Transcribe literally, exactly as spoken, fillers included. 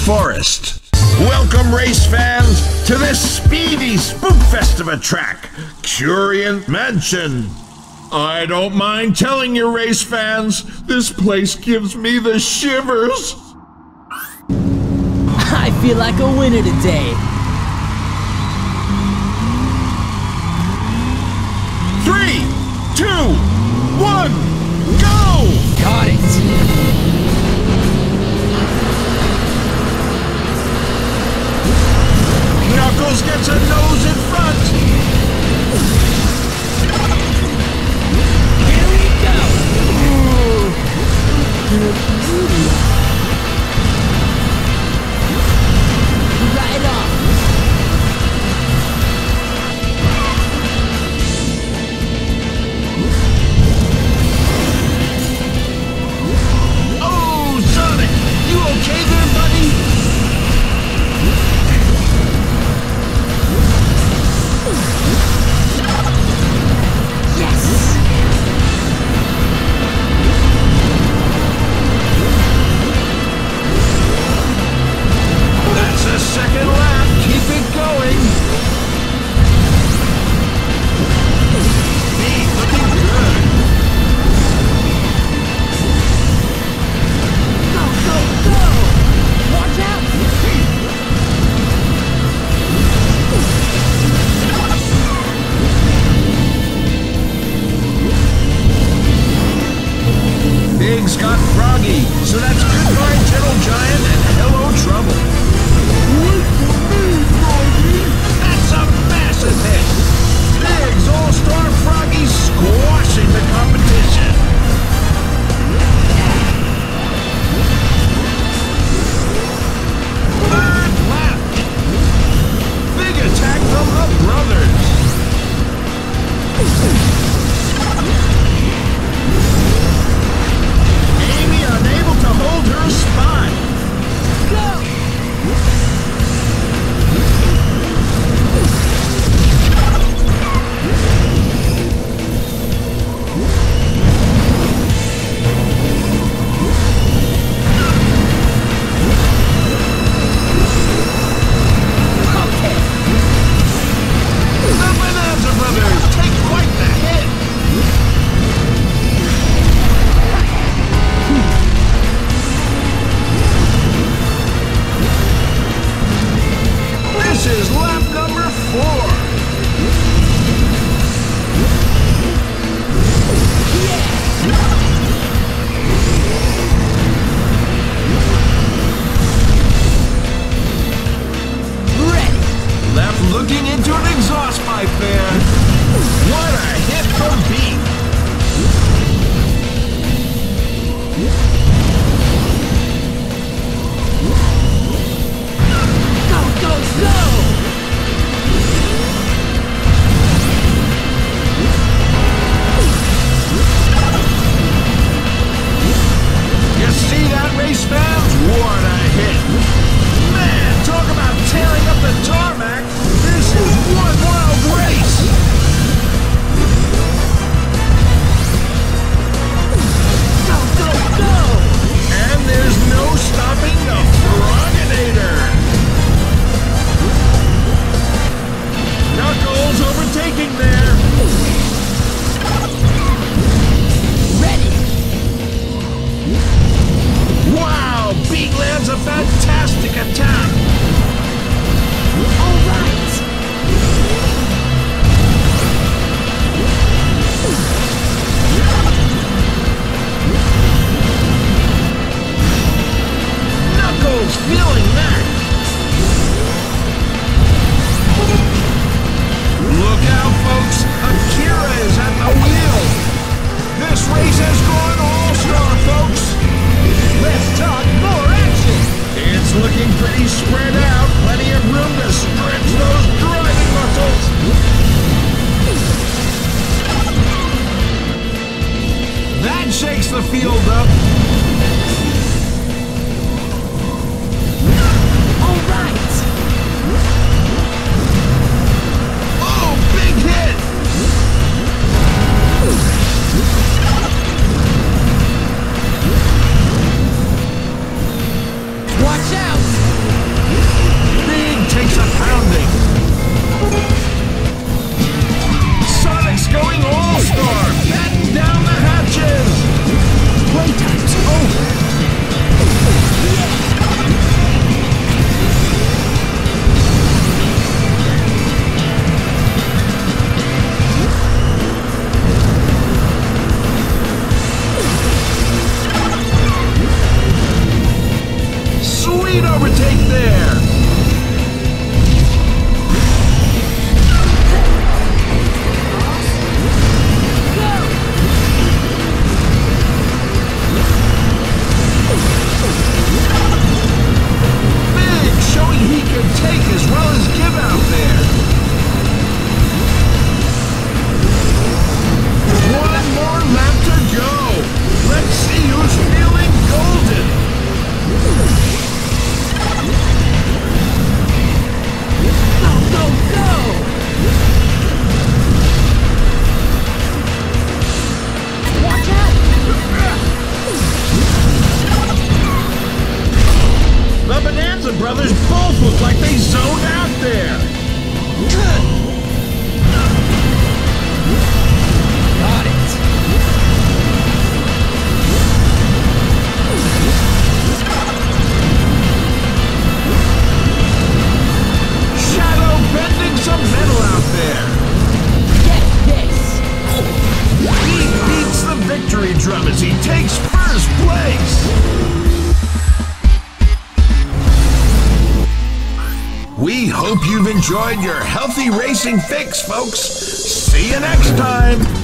forest. Welcome, race fans, to this speedy spookfest of a track, Curient Mansion. I don't mind telling you, race fans, this place gives me the shivers. I feel like a winner today. Three, two, one, go! Got it. Knuckles gets a nose in front. Here we go. Right off. Oh, Sonic, you okay there, buddy? Yes! That's a second lap. Keep it going. Hey, looking good. Go, go, go! Watch out! Big's got Froggy, so that's goodbye Gentle Giant and hello Trouble. Wait for me, Froggy! That's a massive hit! Big's All-Star Froggy squashing the competition. Third lap. Big attack from the brothers. Amy unable to hold her spot. Go! The Bonanza Brothers take quite the hit. This is lap number four. Ready! Left looking into an exhaust pipe there. What a hit from Beat. Go, go, go! You see that, race fans? What a hit. Man, talk about tearing up the tarmac. This is one wild race. Go, go, go! And there's no stopping the Froginator. Knuckles overtaking there. Ready! Wow, Beat lands a fantastic attack. All right! Knuckles feeling that. Look out, folks. Akira is at the wheel. This race has gone all-star, folks. Let's talk more action! It's looking pretty spread out. Plenty of room to stretch those driving muscles. That shakes the field up. All right! Oh, big hit. Watch out! take there. Big, showing he can take as well as give out there. One more lap to go. Let's see who's feeling golden. Go, go, go! Watch out! The Bonanza brothers both look like they zoned out there. Got it! Shadow bending some metal out there. Get this! He beats the victory drum as he takes first place. We hope you've enjoyed your healthy racing fix, folks. See you next time.